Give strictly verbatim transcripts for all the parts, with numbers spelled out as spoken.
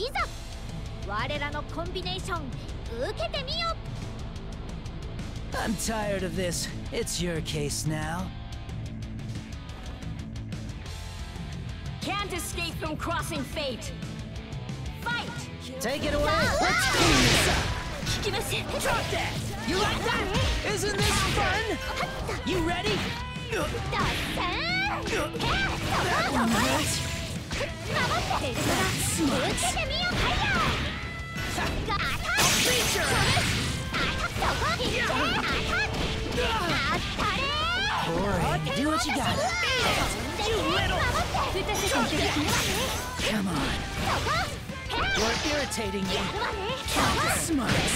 いざ我らのコンビネーション受けてみよ。 I'm tired of this. It's your case now. Can't escape from crossing fate. Fight! Take it away. Let's clean this up. Drop that! You like that? Isn't this fun? You ready? だっせー That one hurt. 守って受けてみよ。はいやガタッ Creature. そこいってあたったれ Alright, do what you got. You little. Come on. You're irritating me. Smarts.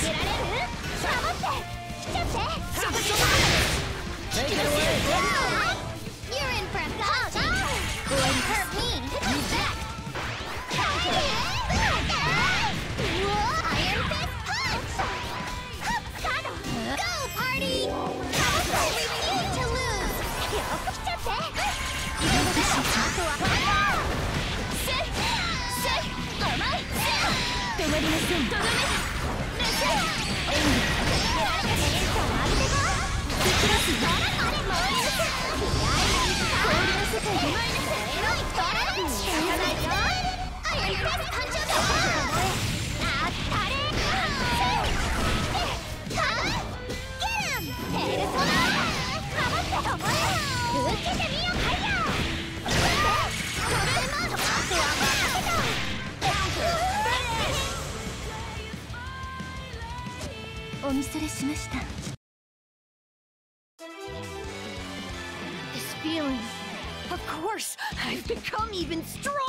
Take it away. You're in for a gotcha. Wouldn't hurt me. Who's back? Iron Fist Punch! Go, party! I refuse to lose! This feeling, of course, I've become even stronger.